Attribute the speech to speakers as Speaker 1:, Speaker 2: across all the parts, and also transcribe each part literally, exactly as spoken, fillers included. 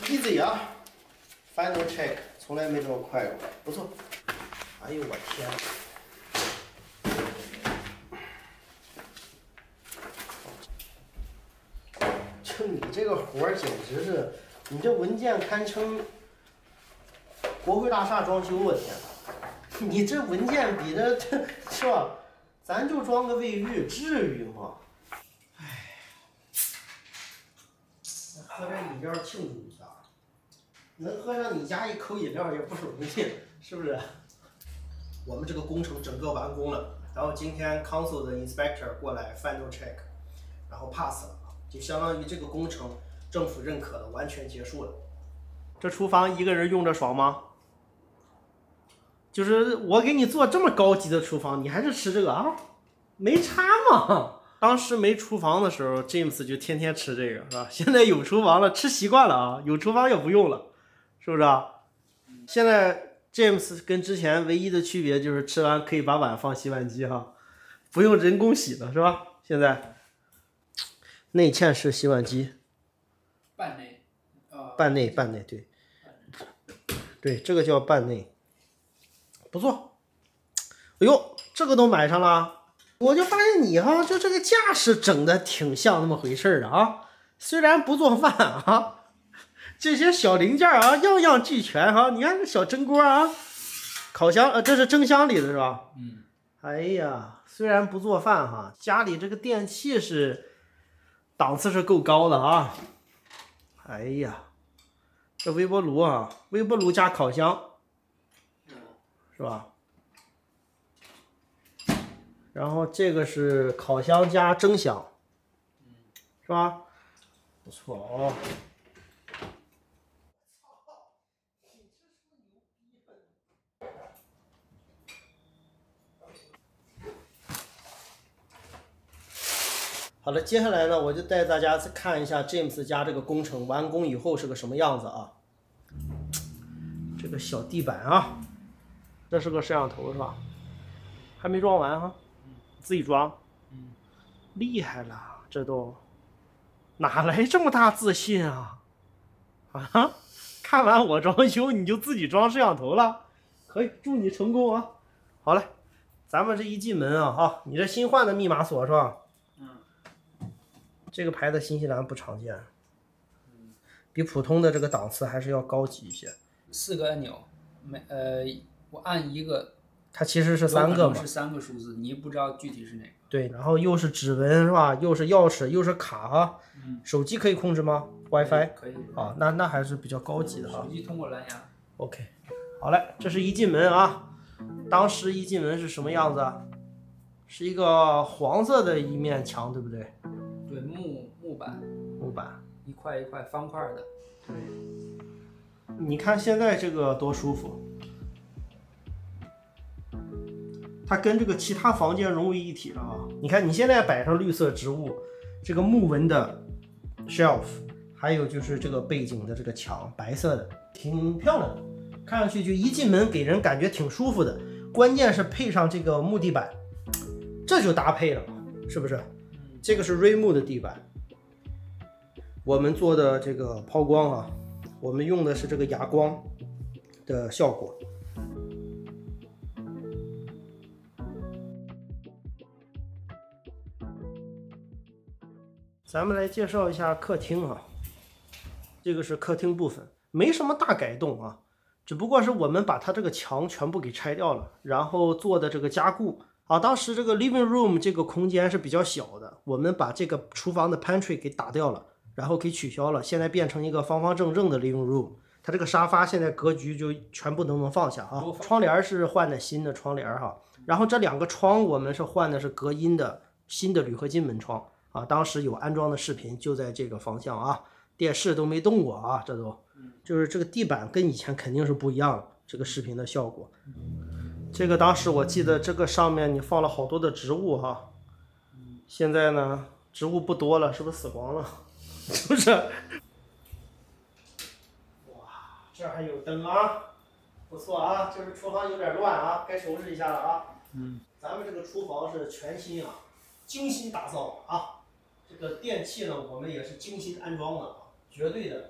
Speaker 1: easy 啊 ，final check 从来没这么快过，不错。哎呦我天！就你这个活儿，简直是，你这文件堪称国会大厦装修，我天！你这文件比这这是吧？咱就装个卫浴，至于吗？哎，喝点饮料庆祝一下，能喝上你家一口饮料也不容易，是不是？我们这个工程整个完工了，然后今天 council 的 inspector 过来 final check， 然后 pass 了，就相当于这个工程政府认可的完全结束了。这厨房一个人用着爽吗？就是我给你做这么高级的厨房，你还是吃这个啊？没差嘛。当时没厨房的时候 ，James 就天天吃这个，是吧？现在有厨房了，吃习惯了啊，有厨房也不用了，是不是啊？现在 James 跟之前唯一的区别就是吃完可以把碗放洗碗机哈，不用人工洗了，是吧？现在内嵌式洗碗机，
Speaker 2: 半内，呃，
Speaker 1: 半内半内对，对，这个叫半内。不错，哎呦，这个都买上了，我就发现你哈，就这个架势整的挺像那么回事儿的啊。虽然不做饭啊，这些小零件啊，样样俱全哈。你看这小蒸锅啊，烤箱，呃，这是蒸箱里的是吧？
Speaker 2: 嗯。
Speaker 1: 哎呀，虽然不做饭哈，家里这个电器是档次是够高的啊。哎呀，这微波炉啊，微波炉加烤箱。是吧？然后这个是烤箱加蒸箱，是吧？不错哦。好了，接下来呢，我就带大家看一下 James 家这个工程完工以后是个什么样子啊。这个小地板啊。这是个摄像头是吧？还没装完哈，自己装，
Speaker 2: 嗯，
Speaker 1: 厉害了，这都哪来这么大自信啊？啊，看完我装修你就自己装摄像头了，可以，祝你成功啊！好嘞，咱们这一进门啊，哈，你这新换的密码锁是吧？
Speaker 2: 嗯，
Speaker 1: 这个牌子新西兰不常见，嗯，比普通的这个档次还是要高级一些。
Speaker 2: 四个按钮，每呃。我按一个，
Speaker 1: 它其实是三个嘛，
Speaker 2: 是三个数字，你不知道具体是哪个。
Speaker 1: 对，然后又是指纹是吧？又是钥匙，又是卡啊。
Speaker 2: 嗯。
Speaker 1: 手机可以控制吗 ？WiFi
Speaker 2: 可以。
Speaker 1: 啊，那那还是比较高级的啊。
Speaker 2: 手机通过蓝牙。
Speaker 1: OK， 好嘞，这是一进门啊。当时一进门是什么样子啊？是一个黄色的一面墙，对不对？
Speaker 2: 对，木木板。
Speaker 1: 木板，
Speaker 2: 一块一块方块的。
Speaker 1: 对。你看现在这个多舒服。它跟这个其他房间融为一体了啊！你看，你现在摆上绿色植物，这个木纹的 shelf， 还有就是这个背景的这个墙，白色的，挺漂亮的，看上去就一进门给人感觉挺舒服的。关键是配上这个木地板，这就搭配了，是不是？这个是瑞木的地板，我们做的这个抛光啊，我们用的是这个哑光的效果。咱们来介绍一下客厅啊，这个是客厅部分，没什么大改动啊，只不过是我们把它这个墙全部给拆掉了，然后做的这个加固啊。当时这个 living room 这个空间是比较小的，我们把这个厨房的 pantry 给打掉了，然后给取消了，现在变成一个方方正正的 living room。它这个沙发现在格局就全部都能放下啊。窗帘是换的新的窗帘哈，然后这两个窗我们是换的是隔音的新的铝合金门窗。啊，当时有安装的视频就在这个方向啊，电视都没动过啊，这都，就是这个地板跟以前肯定是不一样了，这个视频的效果。这个当时我记得这个上面你放了好多的植物哈，现在呢植物不多了，是不是死光了？是不是？哇，这还有灯啊，不错啊，就是厨房有点乱啊，该收拾一下了啊。
Speaker 2: 嗯，
Speaker 1: 咱们这个厨房是全新啊，精心打造啊。这个电器呢，我们也是精心安装的啊，绝对的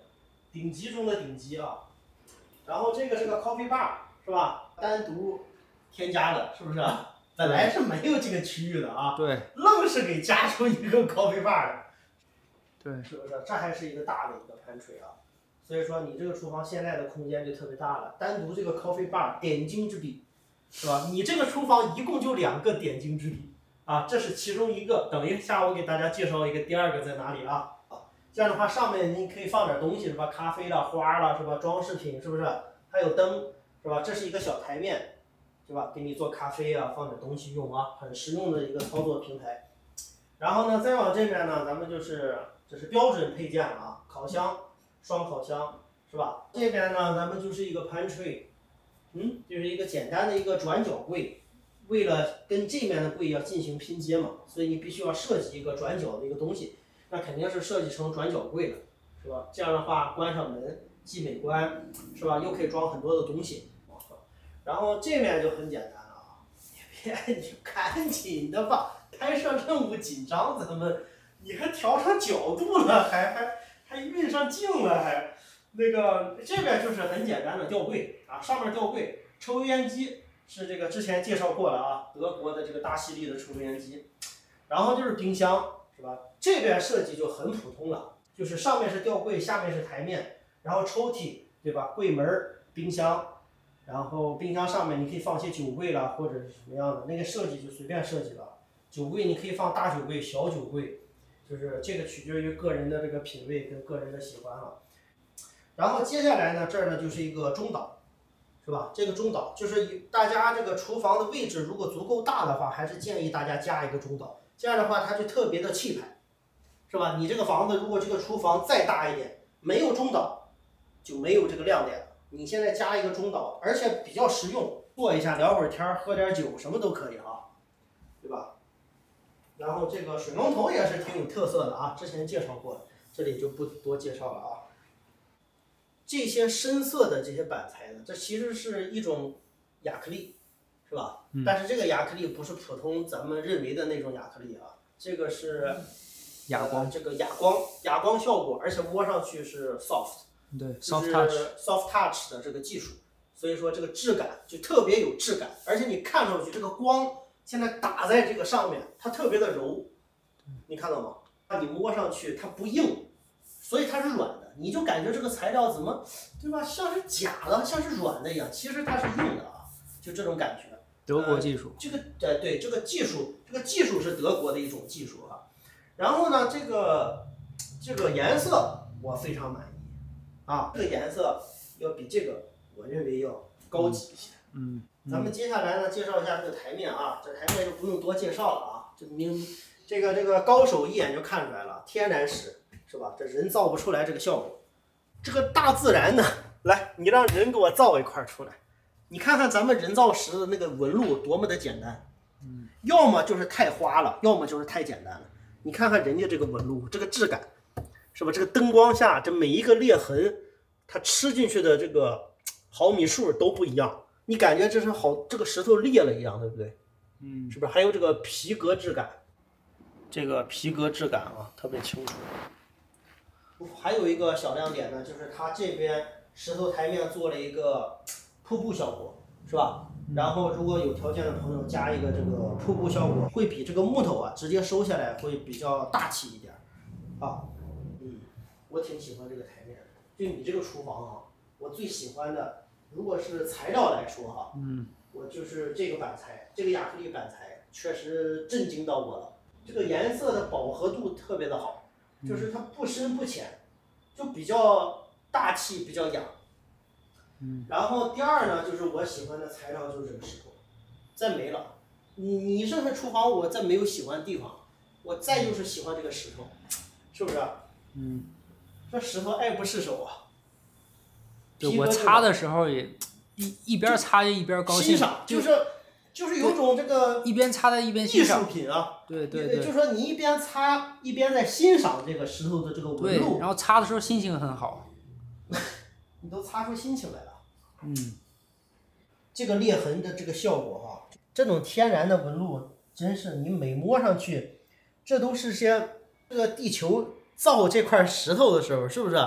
Speaker 1: 顶级中的顶级啊。然后这个是个 coffee bar 是吧？单独添加的，是不是？本来是没有这个区域的啊，
Speaker 2: 对，
Speaker 1: 愣是给加出一个 coffee bar 的，
Speaker 2: 对，
Speaker 1: 是不是？这还是一个大的一个pantry啊。所以说你这个厨房现在的空间就特别大了，单独这个 coffee bar 点睛之笔，是吧？你这个厨房一共就两个点睛之笔啊，这是其中一个。等一下我给大家介绍一个第二个在哪里啊？这样的话上面你可以放点东西是吧？咖啡啦、花啦是吧？装饰品是不是？还有灯是吧？这是一个小台面，是吧？给你做咖啡啊，放点东西用啊，很实用的一个操作平台。然后呢，再往这边呢，咱们就是这是标准配件啊，烤箱。双烤箱是吧？这边呢，咱们就是一个 pantry， 嗯，就是一个简单的一个转角柜，为了跟这面的柜要进行拼接嘛，所以你必须要设计一个转角的一个东西，那肯定是设计成转角柜的，是吧？这样的话，关上门既美观，是吧？又可以装很多的东西。然后这面就很简单了啊，你别你赶紧的吧，拍摄任务紧张，咱们你还调成角度了，还还。还运上镜了，还那个这边就是很简单的吊柜啊，上面吊柜，抽油烟机是这个之前介绍过了啊，德国的这个大吸力的抽油烟机，然后就是冰箱是吧？这边设计就很普通了，就是上面是吊柜，下面是台面，然后抽屉对吧？柜门、冰箱，然后冰箱上面你可以放些酒柜啦，或者是什么样的，那个设计就随便设计了。酒柜你可以放大酒柜、小酒柜。就是这个取决于个人的这个品味跟个人的喜欢了。然后接下来呢，这儿呢就是一个中岛，是吧？这个中岛就是大家这个厨房的位置如果足够大的话，还是建议大家加一个中岛，这样的话它就特别的气派，是吧？你这个房子如果这个厨房再大一点，没有中岛就没有这个亮点了。你现在加一个中岛，而且比较实用，坐一下聊会儿天，喝点酒，什么都可以啊，对吧？然后这个水龙头也是挺有特色的啊，之前介绍过了，这里就不多介绍了啊。这些深色的这些板材呢，这其实是一种亚克力，是吧？嗯、但是这个亚克力不是普通咱们认为的那种亚克力啊，这个是
Speaker 2: 哑光、
Speaker 1: 呃，这个哑光哑光效果，而且摸上去是 soft，
Speaker 2: 对
Speaker 1: ，soft touch soft touch 的这个技术，所以说这个质感就特别有质感，而且你看上去这个光。现在打在这个上面，它特别的柔，你看到吗？你摸上去它不硬，所以它是软的，你就感觉这个材料怎么，对吧？像是假的，像是软的一样，其实它是硬的啊，就这种感觉。
Speaker 2: 德国技术。
Speaker 1: 呃、这个呃对，这个技术，这个技术是德国的一种技术啊。然后呢，这个这个颜色我非常满意啊，这个颜色要比这个我认为要高级一些。
Speaker 2: 嗯。嗯
Speaker 1: 咱们接下来呢，介绍一下这个台面啊，这台面就不用多介绍了啊，这明这个这个高手一眼就看出来了，天然石是吧？这人造不出来这个效果，这个大自然呢，来，你让人给我造一块出来，你看看咱们人造石的那个纹路多么的简单，嗯，要么就是太花了，要么就是太简单了。你看看人家这个纹路，这个质感，是吧？这个灯光下，这每一个裂痕，它吃进去的这个毫米数都不一样。你感觉这是好，这个石头裂了一样，对不对？嗯，是不是？还有这个皮革质感，这个皮革质感啊，特别清楚。还有一个小亮点呢，就是它这边石头台面做了一个瀑布效果，是吧？然后如果有条件的朋友加一个这个瀑布效果，会比这个木头啊直接收下来会比较大气一点啊。嗯，我挺喜欢这个台面的。就你这个厨房啊，我最喜欢的。如果是材料来说哈，嗯，我就是这个板材，这个亚克力板材确实震惊到我了。这个颜色的饱和度特别的好，就是它不深不浅，就比较大气，比较雅。嗯。然后第二呢，就是我喜欢的材料就是这个石头，再没了。你你这个厨房我再没有喜欢的地方，我再就是喜欢这个石头，是不是？嗯。这石头爱不释手啊。
Speaker 2: 对，我擦的时候也一一边擦就一边高兴，
Speaker 1: 欣赏，就是就是有种这个
Speaker 2: 一边擦的一边欣赏
Speaker 1: 艺术品啊，
Speaker 2: 对对对，
Speaker 1: 就是说你一边擦一边在欣赏这个石头的这个纹路，
Speaker 2: 对，然后擦的时候心情很好，
Speaker 1: 你都擦出心情来了，
Speaker 2: 嗯，
Speaker 1: 这个裂痕的这个效果哈、啊，这种天然的纹路真是你每摸上去，这都是些这个地球造这块石头的时候，是不是？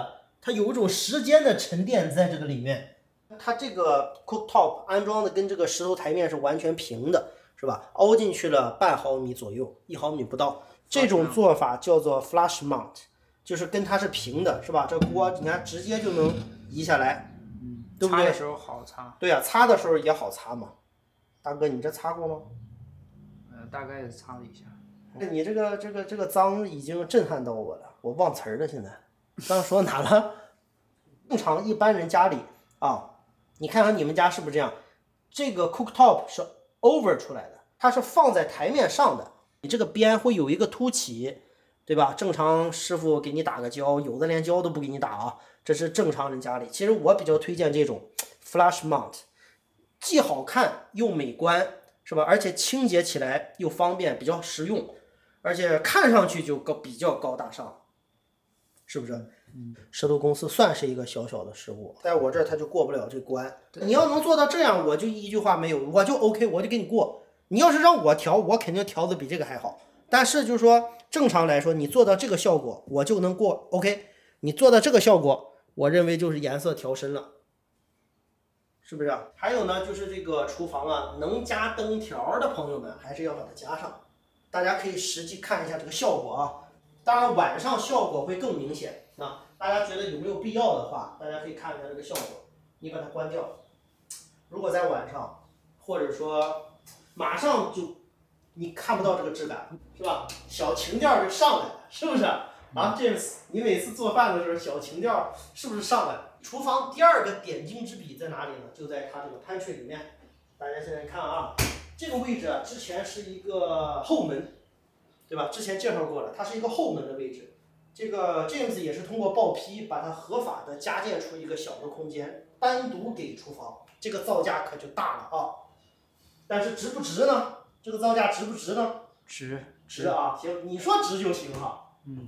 Speaker 1: 它有一种时间的沉淀在这个里面。它这个 cooktop 安装的跟这个石头台面是完全平的，是吧？凹进去了半毫米左右，一毫米不到。这种做法叫做 flush mount， 就是跟它是平的，是吧？这锅你看直接就能移下来，
Speaker 2: 嗯，
Speaker 1: 对不对？
Speaker 2: 擦的时候好擦。
Speaker 1: 对呀、啊，擦的时候也好擦嘛。大哥，你这擦过吗？
Speaker 2: 呃，大概擦了一下。
Speaker 1: 那你这个这个这个脏已经震撼到我了，我忘词儿了。现在刚刚说哪了？正常一般人家里啊，你看看你们家是不是这样？这个 cooktop 是 over 出来的，它是放在台面上的，你这个边会有一个凸起，对吧？正常师傅给你打个胶，有的连胶都不给你打啊，这是正常人家里。其实我比较推荐这种 flush mount， 既好看又美观，是吧？而且清洁起来又方便，比较实用。而且看上去就高比较高大上，是不是？嗯，石头公司算是一个小小的失误，在我这儿他就过不了这关。你要能做到这样，我就一句话没有，我就 OK， 我就给你过。你要是让我调，我肯定调的比这个还好。但是就是说，正常来说，你做到这个效果，我就能过 OK。你做到这个效果，我认为就是颜色调深了，是不是？还有呢，就是这个厨房啊，能加灯条的朋友们，还是要把它加上。大家可以实际看一下这个效果啊，当然晚上效果会更明显啊。大家觉得有没有必要的话，大家可以看一下这个效果。你把它关掉，如果在晚上，或者说马上就你看不到这个质感，是吧？小情调就上来了，是不是啊？James，你每次做饭的时候，小情调是不是上来了？厨房第二个点睛之笔在哪里呢？就在它这个 pantry 里面。大家现在看啊。这个位置啊，之前是一个后门，对吧？之前介绍过了，它是一个后门的位置。这个 James 也是通过报批把它合法的加建出一个小的空间，单独给厨房，这个造价可就大了啊。但是值不值呢？这个造价值不值呢？
Speaker 2: 值，
Speaker 1: 值啊！行，你说值就行哈。
Speaker 2: 嗯。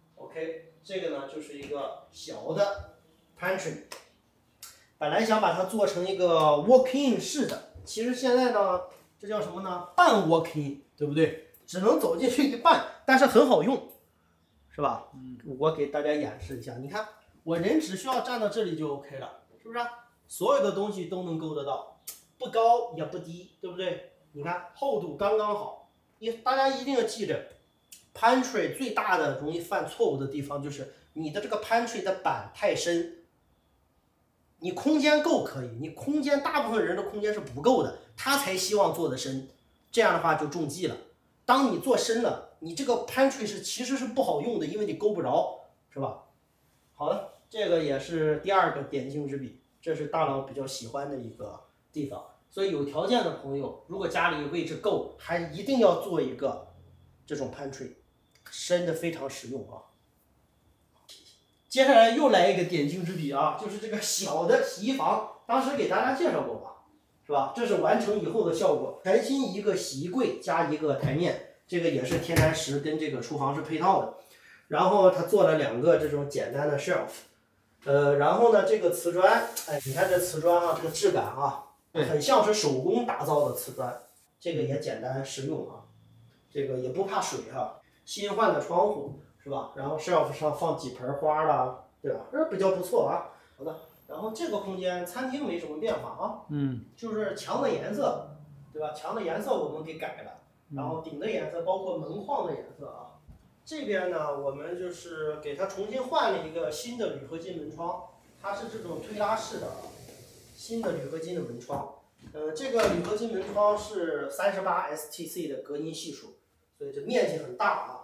Speaker 1: OK， 这个呢就是一个小的 pantry， 本来想把它做成一个 walk-in 式的，其实现在呢。这叫什么呢？半 walk-in， 对不对？只能走进去一半，但是很好用，是吧？嗯，我给大家演示一下，你看，我人只需要站到这里就 OK 了，是不是？所有的东西都能够得到，不高也不低，对不对？你看厚度刚刚好。你大家一定要记着 ，pantry 最大的容易犯错误的地方就是你的这个 pantry 的板太深。你空间够可以，你空间大部分人的空间是不够的，他才希望做的深，这样的话就中计了。当你做深了，你这个 pantry 是其实是不好用的，因为你够不着，是吧？好的，这个也是第二个点睛之笔，这是大佬比较喜欢的一个地方。所以有条件的朋友，如果家里位置够，还一定要做一个这种 pantry， 深的非常实用啊。接下来又来一个点睛之笔啊，就是这个小的洗衣房，当时给大家介绍过吧，是吧？这是完成以后的效果，全新一个洗衣柜加一个台面，这个也是天然石跟这个厨房是配套的。然后他做了两个这种简单的 shelf， 呃，然后呢这个瓷砖，哎，你看这瓷砖啊，这个质感啊，很像是手工打造的瓷砖，这个也简单实用啊，这个也不怕水啊，新换的窗户。是吧？然后 shelf 上放几盆花啦，对吧？这比较不错啊。好的，然后这个空间餐厅没什么变化啊，
Speaker 2: 嗯，
Speaker 1: 就是墙的颜色，对吧？墙的颜色我们给改了，然后顶的颜色包括门框的颜色啊。这边呢，我们就是给它重新换了一个新的铝合金门窗，它是这种推拉式的，新的铝合金的门窗。呃，这个铝合金门窗是三十八 S T C 的隔音系数，所以这面积很大啊。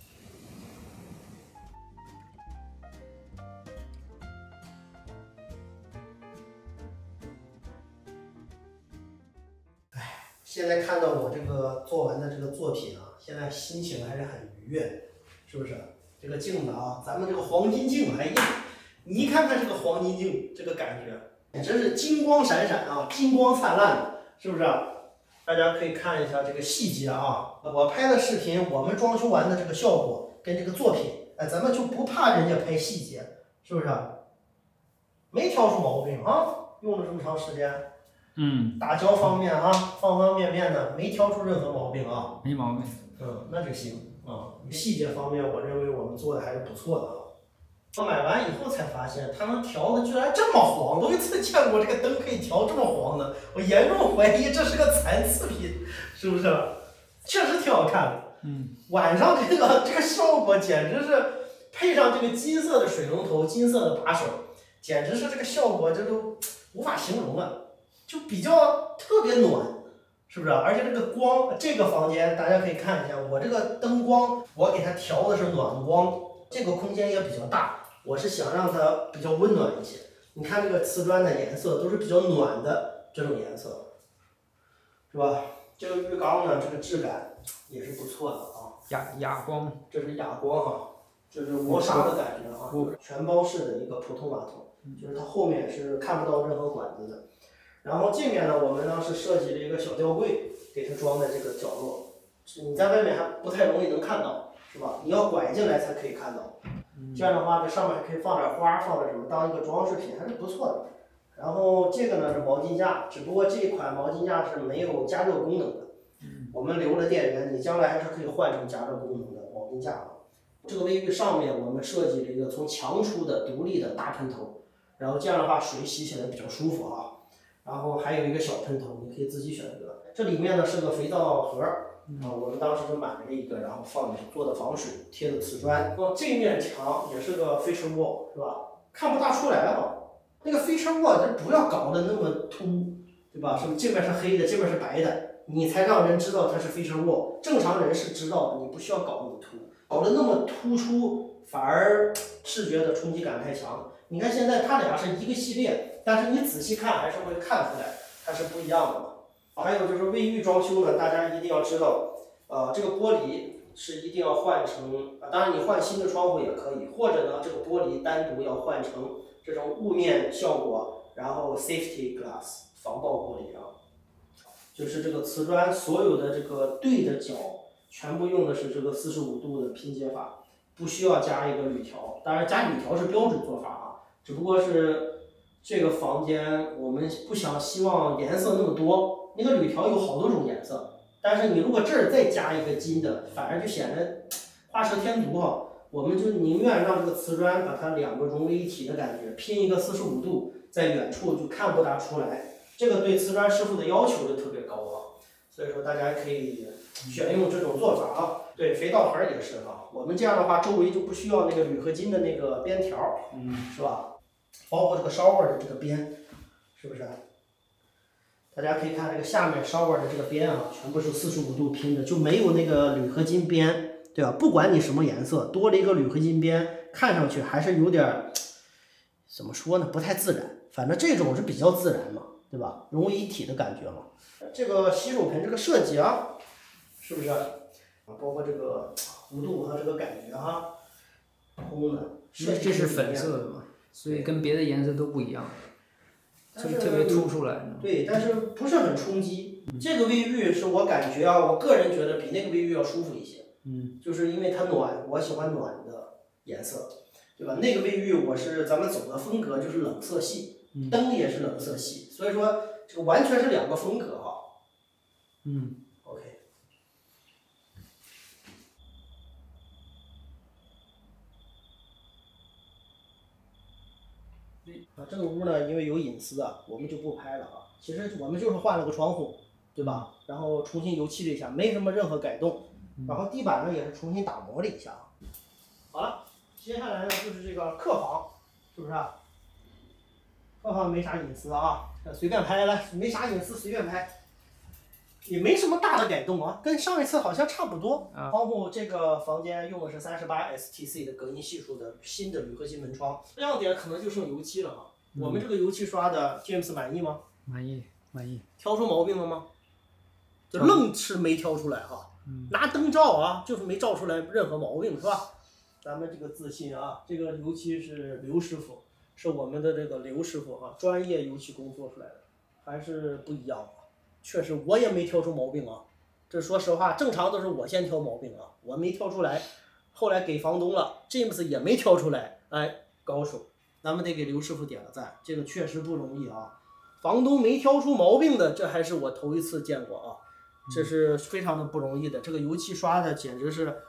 Speaker 1: 现在看到我这个做完的这个作品啊，现在心情还是很愉悦的，是不是？这个镜子啊，咱们这个黄金镜，哎呀，你一看看这个黄金镜，这个感觉，真是金光闪闪啊，金光灿烂的，是不是？大家可以看一下这个细节啊，我拍的视频，我们装修完的这个效果跟这个作品，哎，咱们就不怕人家拍细节，是不是？没挑出毛病啊，用了这么长时间。
Speaker 2: 嗯，
Speaker 1: 打胶方面啊，方方面面的没挑出任何毛病啊，
Speaker 2: 没毛病。
Speaker 1: 嗯，那就行啊。细节方面，我认为我们做的还是不错的啊。 我买完以后才发现，它能调的居然这么黄，头一次见过这个灯可以调这么黄的，我严重怀疑这是个残次品，是不是？确实挺好看的。
Speaker 2: 嗯，
Speaker 1: 晚上这个这个效果简直是，配上这个金色的水龙头、金色的把手，简直是这个效果这都无法形容了，就比较特别暖，是不是？而且这个光，这个房间大家可以看一下，我这个灯光我给它调的是暖光，这个空间也比较大，我是想让它比较温暖一些。你看这个瓷砖的颜色都是比较暖的这种颜色，是吧？这个浴缸呢，这个质感也是不错的啊。
Speaker 2: 哑哑光，
Speaker 1: 这是哑光哈，就是磨砂的感觉啊，全包式的一个普通马桶，就是它后面是看不到任何管子的。然后这面呢，我们呢是设计了一个小吊柜，给它装在这个角落，你在外面还不太容易能看到，是吧？你要拐进来才可以看到。这样的话，这上面还可以放点花，放点什么，当一个装饰品，还是不错的。然后这个呢是毛巾架，只不过这一款毛巾架是没有加热功能的。我们留了电源，你将来还是可以换成加热功能的毛巾架的。这个卫浴上面我们设计了一个从墙出的独立的大喷头，然后这样的话水洗起来比较舒服啊。然后还有一个小喷头，你可以自己选择。这里面呢是个肥皂盒啊，我们当时就买了一个，然后放进去做的防水，贴的瓷砖。哦，这面墙也是个 feature wall 是吧？看不大出来哈。那个 feature wall 它不要搞得那么凸，对吧？什么这边是黑的，这边是白的。你才让人知道它是 feature wall， 正常人是知道的，你不需要搞那么凸，搞得那么突出，反而视觉的冲击感太强。你看现在它俩是一个系列，但是你仔细看还是会看出来它是不一样的嘛。还有就是卫浴装修呢，大家一定要知道，呃，这个玻璃是一定要换成，啊，当然你换新的窗户也可以，或者呢这个玻璃单独要换成这种雾面效果，然后 safety glass 防爆玻璃啊。就是这个瓷砖所有的这个对的角，全部用的是这个四十五度的拼接法，不需要加一个铝条。当然加铝条是标准做法啊，只不过是这个房间我们不想希望颜色那么多，那个铝条有好多种颜色，但是你如果这儿再加一个金的，反而就显得画蛇添足哈。我们就宁愿让这个瓷砖把它两个融为一体的感觉，拼一个四十五度，在远处就看不大出来。这个对瓷砖师傅的要求就特别高啊，所以说大家可以选用这种做法啊。对，肥皂盒也是啊，我们这样的话周围就不需要那个铝合金的那个边条，嗯，是吧？包括这个shower的这个边，是不是？大家可以看这个下面shower的这个边啊，全部是四十五度拼的，就没有那个铝合金边，对吧？不管你什么颜色，多了一个铝合金边，看上去还是有点怎么说呢？不太自然。反正这种是比较自然嘛。对吧？融为一体的感觉嘛。这个洗手盆这个设计啊，是不是？包括这个弧度和这个感觉哈，空的。
Speaker 2: 因为这是粉色的嘛，所以跟别的颜色都不一样，就特别突出来。
Speaker 1: 对，但是不是很冲击。这个卫浴是我感觉啊，我个人觉得比那个卫浴要舒服一些。嗯。就是因为它暖，我喜欢暖的颜色，对吧？那个卫浴我是咱们走的风格就是冷色系。灯也是冷色系，所以说这个完全是两个风格哈。嗯 ，OK。啊，这个屋呢，因为有隐私啊，我们就不拍了啊。其实我们就是换了个窗户，对吧？然后重新油漆了一下，没什么任何改动。然后地板呢也是重新打磨了一下。好了，接下来呢就是这个客房，是不是啊？客房没啥隐私啊，随便拍来，没啥隐私随便拍，也没什么大的改动啊，跟上一次好像差不多。啊、窗户这个房间用的是三十八 S T C 的隔音系数的新的铝合金门窗，亮点可能就剩油漆了哈。嗯、我们这个油漆刷的 James 满意吗？
Speaker 2: 满意，满意。
Speaker 1: 挑出毛病了吗？就愣是没挑出来哈，嗯、拿灯照啊，就是没照出来任何毛病，是吧？咱们这个自信啊，这个油漆是刘师傅。是我们的这个刘师傅哈、啊，专业油漆工做出来的，还是不一样啊。确实我也没挑出毛病啊，这说实话，正常都是我先挑毛病啊，我没挑出来，后来给房东了 ，James 也没挑出来，哎，高手，咱们得给刘师傅点个赞，这个确实不容易啊。房东没挑出毛病的，这还是我头一次见过啊，这是非常的不容易的。这个油漆刷的简直是，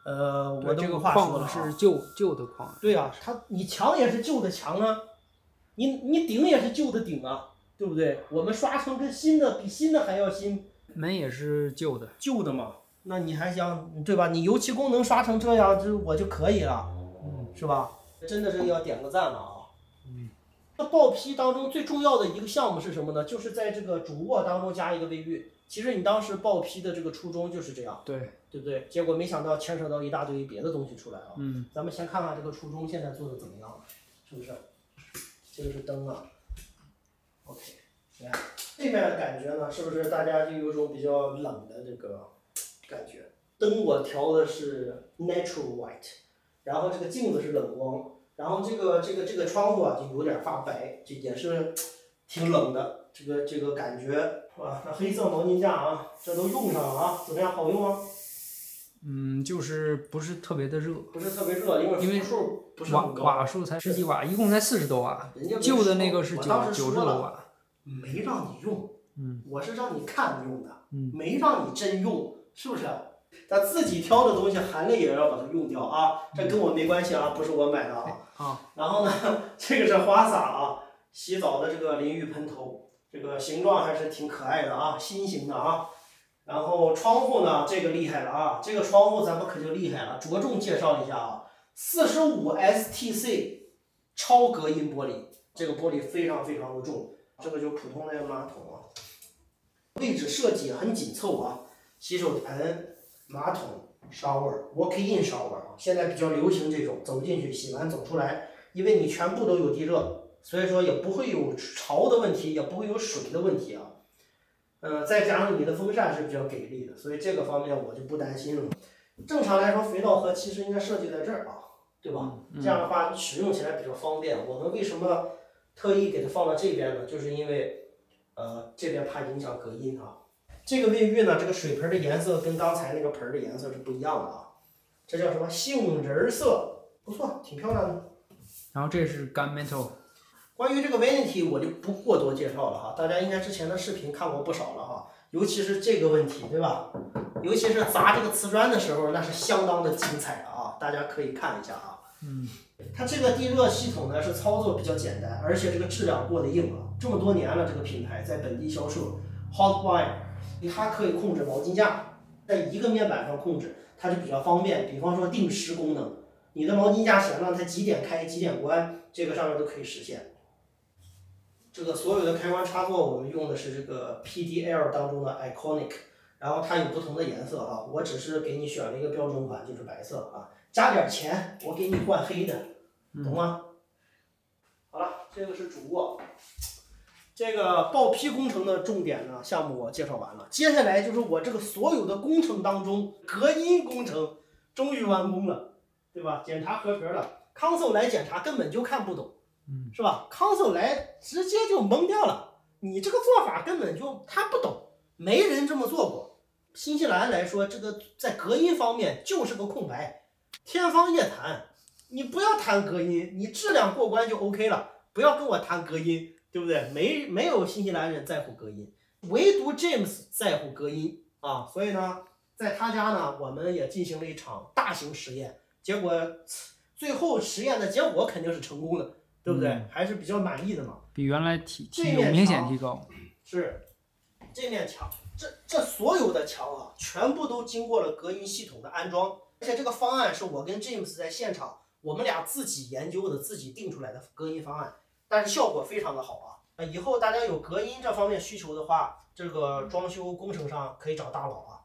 Speaker 1: 呃，我都
Speaker 2: 这个
Speaker 1: 无话说了、
Speaker 2: 框
Speaker 1: 啊。
Speaker 2: 是旧旧的框。
Speaker 1: 对啊，它你墙也是旧的墙啊，你你顶也是旧的顶啊，对不对？我们刷成跟新的比新的还要新。
Speaker 2: 门也是旧的。
Speaker 1: 旧的嘛，那你还想对吧？你油漆功能刷成这样，这我就可以了，嗯，是吧？真的是要点个赞了啊。
Speaker 2: 嗯。
Speaker 1: 那报批当中最重要的一个项目是什么呢？就是在这个主卧当中加一个卫浴。其实你当时报批的这个初衷就是这样，
Speaker 2: 对，
Speaker 1: 对不对？结果没想到牵扯到一大堆别的东西出来啊。
Speaker 2: 嗯。
Speaker 1: 咱们先看看这个初衷现在做的怎么样了，是不是？这个是灯啊。OK， 你看这面的感觉呢，是不是大家就有种比较冷的这个感觉？灯我调的是 natural white， 然后这个镜子是冷光。然后这个这个这个窗户啊，就有点发白，这也是挺冷的，这个这个感觉啊。那黑色毛巾架啊，这都用上了啊，怎么样？好用吗？
Speaker 2: 嗯，就是不是特别的热，
Speaker 1: 不是特别热，因为
Speaker 2: 因为
Speaker 1: 数不是
Speaker 2: 瓦
Speaker 1: 很高，
Speaker 2: 瓦数才十几瓦，一共才四十多瓦，旧的那个是九九十多瓦。
Speaker 1: 没让你用，
Speaker 2: 嗯，
Speaker 1: 我是让你看用的，
Speaker 2: 嗯，
Speaker 1: 没让你真用，是不是？咱自己挑的东西含泪也要把它用掉啊，这跟我没关系啊，不是我买的啊。
Speaker 2: 啊。
Speaker 1: 然后呢，这个是花洒啊，洗澡的这个淋浴喷头，这个形状还是挺可爱的啊，新型的啊。然后窗户呢，这个厉害了啊，这个窗户咱们可就厉害了，着重介绍一下啊，四十五 S T C 超隔音玻璃，这个玻璃非常非常的重，这个就普通的马桶啊，位置设计很紧凑啊，洗手盆、马桶、shower、walk-in shower 啊，现在比较流行这种，走进去洗完走出来，因为你全部都有地热，所以说也不会有潮的问题，也不会有水的问题啊。呃，再加上你的风扇是比较给力的，所以这个方面我就不担心了。正常来说，肥皂盒其实应该设计在这儿啊，对吧？
Speaker 2: 嗯、
Speaker 1: 这样的话使用起来比较方便。我们为什么特意给它放到这边呢？就是因为，呃，这边怕影响隔音啊。这个卫浴呢，这个水盆的颜色跟刚才那个盆的颜色是不一样的啊。这叫什么杏仁色？不错，挺漂亮的。
Speaker 2: 然后这是干 metal。
Speaker 1: 关于这个 vanity 我就不过多介绍了哈，大家应该之前的视频看过不少了哈，尤其是这个问题，对吧？尤其是砸这个瓷砖的时候，那是相当的精彩的啊，大家可以看一下啊。
Speaker 2: 嗯，
Speaker 1: 它这个地热系统呢是操作比较简单，而且这个质量过得硬啊，这么多年了，这个品牌在本地销售 ，Hot Wire， 它可以控制毛巾架，在一个面板上控制，它就比较方便。比方说定时功能，你的毛巾架响了，它几点开几点关，这个上面都可以实现。这个所有的开关插座我们用的是这个 P D L 当中的 Iconic， 然后它有不同的颜色啊，我只是给你选了一个标准款，就是白色啊，加点钱我给你换黑的，懂吗？嗯、好了，这个是主卧，这个报批工程的重点呢项目我介绍完了，接下来就是我这个所有的工程当中，隔音工程终于完工了，对吧？检查合格了 ，console 来检查根本就看不懂。
Speaker 2: 嗯，
Speaker 1: 是吧 ？console 来直接就懵掉了，你这个做法根本就他不懂，没人这么做过。新西兰来说，这个在隔音方面就是个空白，天方夜谭。你不要谈隔音，你质量过关就 OK 了，不要跟我谈隔音，对不对？没没有新西兰人在乎隔音，唯独 James 在乎隔音啊。所以呢，在他家呢，我们也进行了一场大型实验，结果最后实验的结果肯定是成功的。对不对？嗯、还是比较满意的嘛。
Speaker 2: 比原来提提有明显提高。
Speaker 1: 是，这面墙，这这所有的墙啊，全部都经过了隔音系统的安装，而且这个方案是我跟 James 在现场，我们俩自己研究的、自己定出来的隔音方案，但是效果非常的好啊。那以后大家有隔音这方面需求的话，这个装修工程上可以找大佬啊。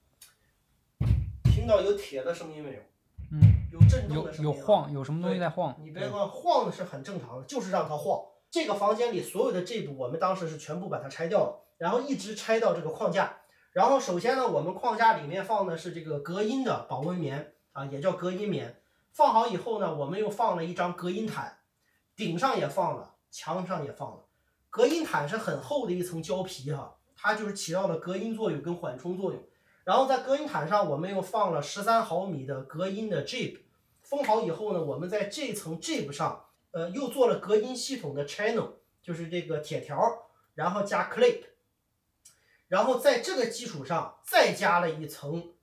Speaker 1: 听到有铁的声音没有？
Speaker 2: 嗯，
Speaker 1: 有震动的声音、啊，
Speaker 2: 有有晃，有什么东西在晃？
Speaker 1: 你别说晃是很正常的，就是让它晃。这个房间里所有的这部，我们当时是全部把它拆掉了，然后一直拆到这个框架。然后首先呢，我们框架里面放的是这个隔音的保温棉啊，也叫隔音棉。放好以后呢，我们又放了一张隔音毯，顶上也放了，墙上也放了。隔音毯是很厚的一层胶皮哈、啊，它就是起到了隔音作用跟缓冲作用。然后在隔音毯上，我们又放了十三毫米的隔音的 J I P， 封好以后呢，我们在这层 J I P 上，呃，又做了隔音系统的 channel， 就是这个铁条，然后加 clip， 然后在这个基础上再加了一层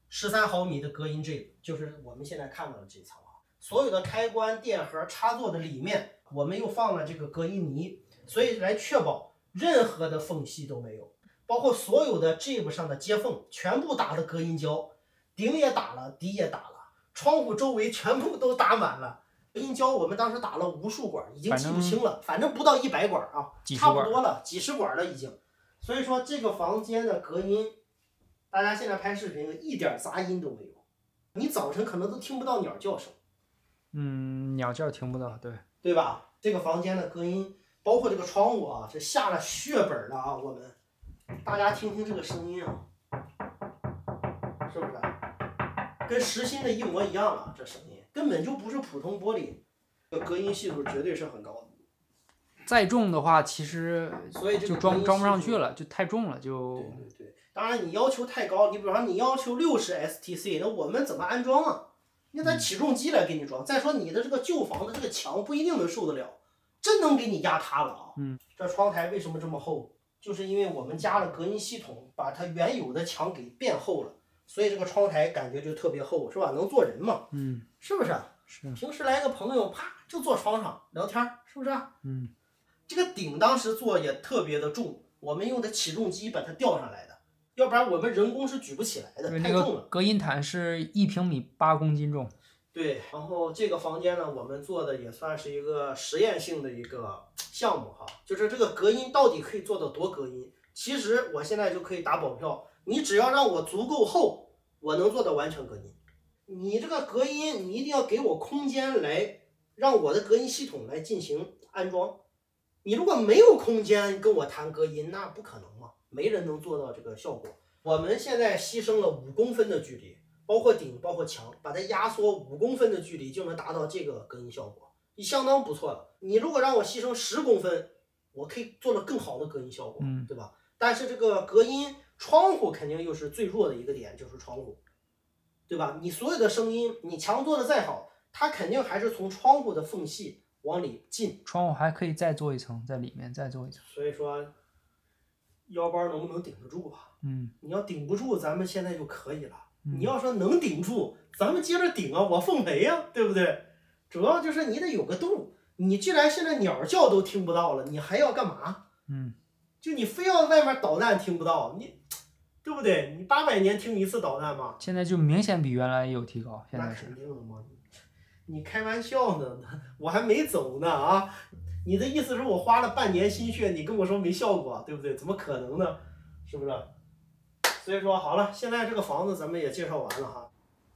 Speaker 1: 十三毫米的隔音这个，就是我们现在看到的这层啊。所有的开关、电盒、插座的里面，我们又放了这个隔音泥，所以来确保任何的缝隙都没有，包括所有的 jib 上的接缝全部打的隔音胶，顶也打了，底也打了，窗户周围全部都打满了。隔音胶我们当时打了无数管，已经记不清了，反正不到一百管啊，差不多了，几十管了已经。所以说这个房间的隔音，大家现在拍视频一点杂音都没有，你早晨可能都听不到鸟叫声。
Speaker 2: 嗯，鸟叫听不到，对
Speaker 1: 对吧？这个房间的隔音，包括这个窗户啊，这下了血本了啊！我们大家听听这个声音啊，是不是？跟实心的一模一样了，这声音根本就不是普通玻璃，这个隔音系数绝对是很高的。
Speaker 2: 再重的话，其实
Speaker 1: 所以这个
Speaker 2: 就装装不上去了，就太重了，就。
Speaker 1: 对对对，当然你要求太高，你比方说你要求六十 S T C， 那我们怎么安装啊？你得起重机来给你装。再说你的这个旧房的这个墙不一定能受得了，真能给你压塌了啊！
Speaker 2: 嗯，
Speaker 1: 这窗台为什么这么厚？就是因为我们加了隔音系统，把它原有的墙给变厚了，所以这个窗台感觉就特别厚，是吧？能坐人嘛？
Speaker 2: 嗯，
Speaker 1: 是不是？
Speaker 2: 是。
Speaker 1: 平时来个朋友，啪就坐床上聊天，是不是？
Speaker 2: 嗯。
Speaker 1: 这个顶当时做也特别的重，我们用的起重机把它吊上来的，要不然我们人工是举不起来的，太重了。
Speaker 2: 隔音毯是一平米八公斤重。
Speaker 1: 对，然后这个房间呢，我们做的也算是一个实验性的一个项目哈，就是这个隔音到底可以做到多隔音？其实我现在就可以打保票，你只要让我足够厚，我能做到完全隔音。你这个隔音，你一定要给我空间来让我的隔音系统来进行安装。你如果没有空间跟我谈隔音，那不可能嘛，没人能做到这个效果。我们现在牺牲了五公分的距离，包括顶包括墙，把它压缩五公分的距离就能达到这个隔音效果，已相当不错了。你如果让我牺牲十公分，我可以做了更好的隔音效果，
Speaker 2: 嗯，
Speaker 1: 对吧？但是这个隔音窗户肯定又是最弱的一个点，就是窗户，对吧？你所有的声音，你墙做的再好，它肯定还是从窗户的缝隙往里进。
Speaker 2: 窗户还可以再做一层，在里面再做一层。
Speaker 1: 所以说，腰包能不能顶得住啊？
Speaker 2: 嗯，
Speaker 1: 你要顶不住，咱们现在就可以了。
Speaker 2: 嗯、
Speaker 1: 你要说能顶住，咱们接着顶啊，我奉陪呀，对不对？主要就是你得有个度。你既然现在鸟叫都听不到了，你还要干嘛？
Speaker 2: 嗯，
Speaker 1: 就你非要外面导弹听不到，你对不对？你八百年听一次导弹嘛？
Speaker 2: 现在就明显比原来有提高。现在
Speaker 1: 那肯定的嘛。你开玩笑呢，我还没走呢啊！你的意思是我花了半年心血，你跟我说没效果，对不对？怎么可能呢？是不是？所以说好了，现在这个房子咱们也介绍完了哈。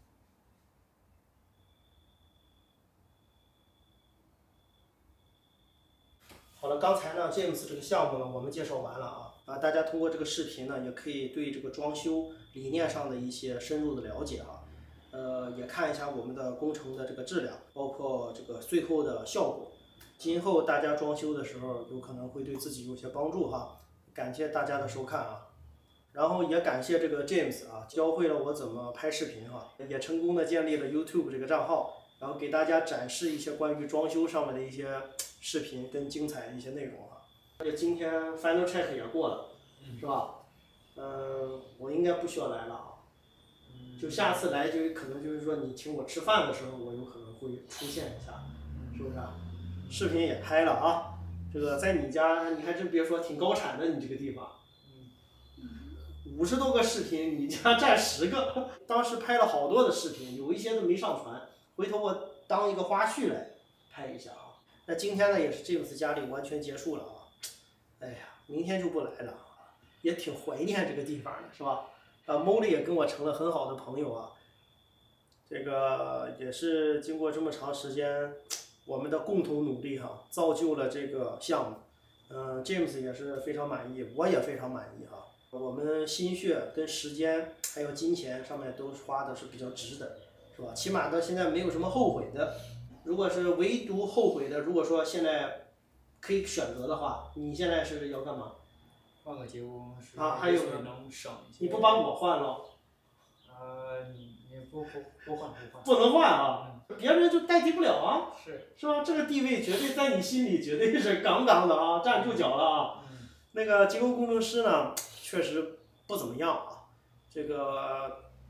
Speaker 1: 好了，刚才呢 James 这个项目呢我们介绍完了啊啊，大家通过这个视频呢也可以对这个装修理念上的一些深入的了解哈。呃，也看一下我们的工程的这个质量，包括这个最后的效果。今后大家装修的时候，有可能会对自己有些帮助哈。感谢大家的收看啊，然后也感谢这个 James 啊，教会了我怎么拍视频哈，也成功的建立了 YouTube 这个账号，然后给大家展示一些关于装修上面的一些视频跟精彩的一些内容啊。而且今天 Final Check 也过了，是吧？嗯、呃，我应该不需要来了啊。就下次来就可能就是说你请我吃饭的时候，我有可能会出现一下，是不是啊？视频也拍了啊，这个在你家你还真别说挺高产的，你这个地方，五十多个视频，你家占十个，当时拍了好多的视频，有一些都没上传，回头我当一个花絮来拍一下啊。那今天呢也是 James 家里完全结束了啊，哎呀，明天就不来了，也挺怀念这个地方的，是吧？啊 ，Molly 也跟我成了很好的朋友啊，这个也是经过这么长时间我们的共同努力哈，造就了这个项目。嗯、呃、，James 也是非常满意，我也非常满意哈。我们心血跟时间还有金钱上面都花的是比较值的，是吧？起码到现在没有什么后悔的。如果是唯独后悔的，如果说现在可以选择的话，你现在是要干嘛？
Speaker 3: 换个结构公司
Speaker 1: 啊，还有
Speaker 3: 能省一些。
Speaker 1: 你不把我换了？
Speaker 3: 呃，你你不不不换不换。
Speaker 1: 不能换啊，嗯、别人就代替不了啊。
Speaker 3: 是。
Speaker 1: 是吧？这个地位绝对在你心里绝对是杠杠的啊，站住脚了啊。嗯、那个结构工程师呢，确实不怎么样啊。这个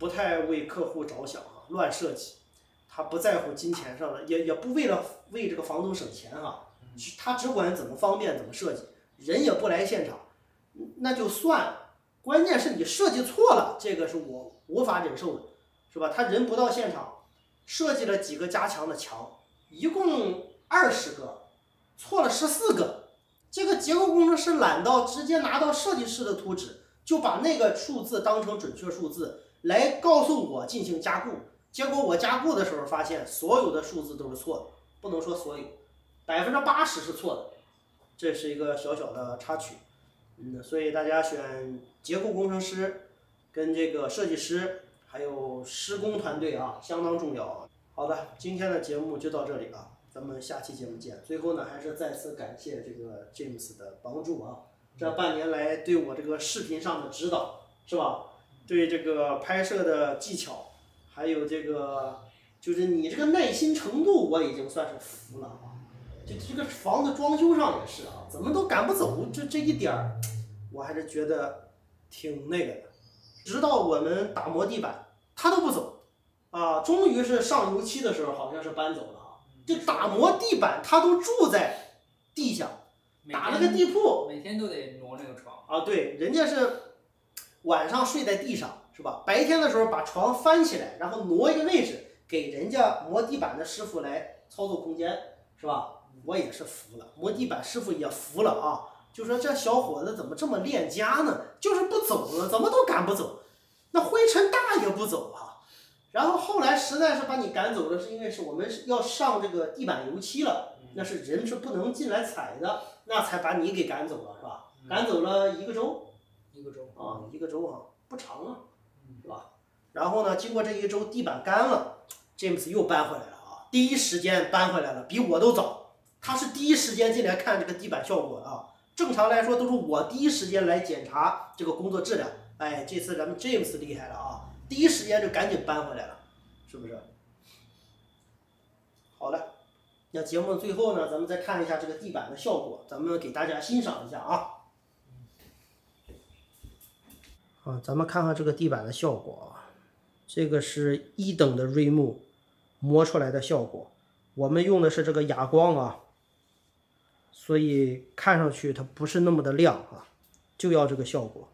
Speaker 1: 不太为客户着想啊，乱设计，他不在乎金钱上的，也也不为了为这个房东省钱哈、他只管怎么方便怎么设计，人也不来现场，那就算了。关键是你设计错了，这个是我无法忍受的，是吧？他人不到现场，设计了几个加强的墙，一共二十个，错了十四个。这个结构工程师懒到直接拿到设计师的图纸，就把那个数字当成准确数字来告诉我进行加固。结果我加固的时候发现，所有的数字都是错的，不能说所有，百分之八十是错的。这是一个小小的插曲。嗯，所以大家选结构工程师跟这个设计师还有施工团队啊，相当重要啊。好的，今天的节目就到这里了，咱们下期节目见。最后呢，还是再次感谢这个 James 的帮助啊，这半年来对我这个视频上的指导，是吧？对这个拍摄的技巧，还有这个就是你这个耐心程度，我已经算是服了啊。这这个房子装修上也是啊，怎么都赶不走，这这一点儿，我还是觉得挺那个的。直到我们打磨地板，他都不走，啊，终于是上油漆的时候，好像是搬走了啊。就打磨地板，他都住在地下，打了个地铺，
Speaker 2: 每天都得挪那个床。
Speaker 1: 啊，对，人家是晚上睡在地上，是吧？白天的时候把床翻起来，然后挪一个位置，给人家磨地板的师傅来操作空间，是吧？我也是服了，磨地板师傅也服了啊，就说这小伙子怎么这么恋家呢？就是不走了，怎么都赶不走，那灰尘大也不走啊。然后后来实在是把你赶走了，是因为是我们要上这个地板油漆了，那是人是不能进来踩的，那才把你给赶走了，是吧？赶走了一个周，
Speaker 2: 一个周
Speaker 1: 啊，一个周啊，不长啊，是吧？然后呢，经过这一周地板干了 ，James 又搬回来了啊，第一时间搬回来了，比我都早。他是第一时间进来看这个地板效果的啊。正常来说都是我第一时间来检查这个工作质量。哎，这次咱们 James 厉害了啊，第一时间就赶紧搬回来了，是不是？好了，那节目最后呢，咱们再看一下这个地板的效果，咱们给大家欣赏一下啊。啊，咱们看看这个地板的效果啊，这个是一等的瑞木磨出来的效果，我们用的是这个哑光啊。所以看上去它不是那么的亮啊，就要这个效果。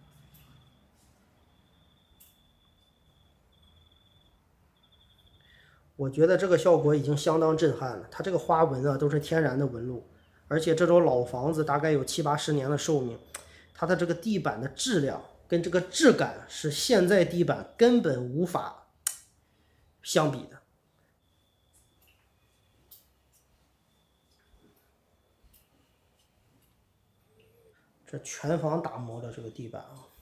Speaker 1: 我觉得这个效果已经相当震撼了，它这个花纹啊都是天然的纹路，而且这种老房子大概有七八十年的寿命，它的这个地板的质量跟这个质感是现在地板根本无法相比的。这全房打磨的这个地板啊。